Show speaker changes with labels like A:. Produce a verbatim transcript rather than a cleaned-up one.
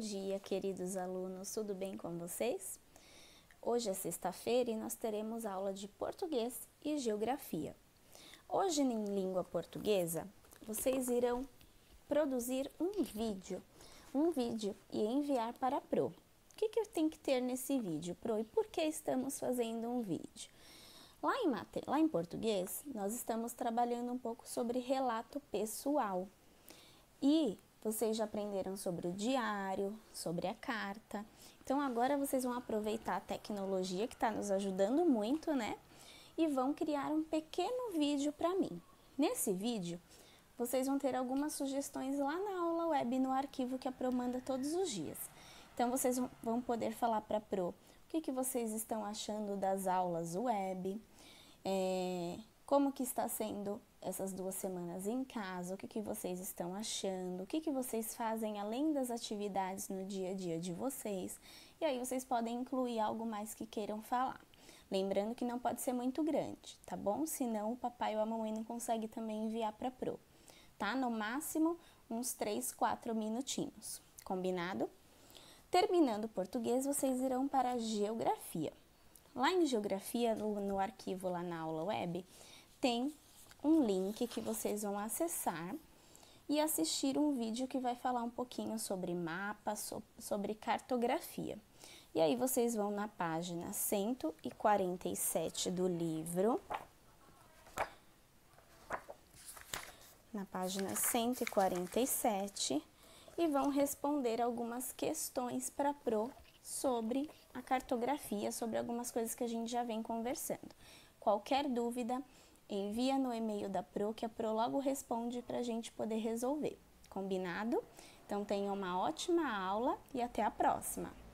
A: dia, queridos alunos, tudo bem com vocês? Hoje é sexta-feira e nós teremos aula de português e geografia. Hoje, em língua portuguesa, vocês irão produzir um vídeo, um vídeo e enviar para a Pro. O que, que tem que ter nesse vídeo, Pro, e por que estamos fazendo um vídeo? Lá em, mate... Lá em português, nós estamos trabalhando um pouco sobre relato pessoal. E vocês já aprenderam sobre o diário, sobre a carta. Então, agora vocês vão aproveitar a tecnologia que está nos ajudando muito, né? E vão criar um pequeno vídeo para mim. Nesse vídeo, vocês vão ter algumas sugestões lá na aula web, no arquivo que a Pro manda todos os dias. Então, vocês vão poder falar para a Pro o que, que vocês estão achando das aulas web, é, como que está sendo essas duas semanas em casa, o que, que vocês estão achando, o que, que vocês fazem além das atividades no dia a dia de vocês. E aí vocês podem incluir algo mais que queiram falar. Lembrando que não pode ser muito grande, tá bom? Senão o papai ou a mamãe não consegue também enviar para a Pro, tá? No máximo uns três, quatro minutinhos, combinado? Terminando o português, vocês irão para a geografia. Lá em geografia, no, no arquivo lá na aula web, tem um link que vocês vão acessar e assistir um vídeo que vai falar um pouquinho sobre mapa, so, sobre cartografia. E aí vocês vão na página cento e quarenta e sete do livro, na página cento e quarenta e sete, e vão responder algumas questões para a Pro sobre a cartografia, sobre algumas coisas que a gente já vem conversando. Qualquer dúvida, envia no e-mail da Pro, que a Pro logo responde para a gente poder resolver. Combinado? Então, tenham uma ótima aula e até a próxima!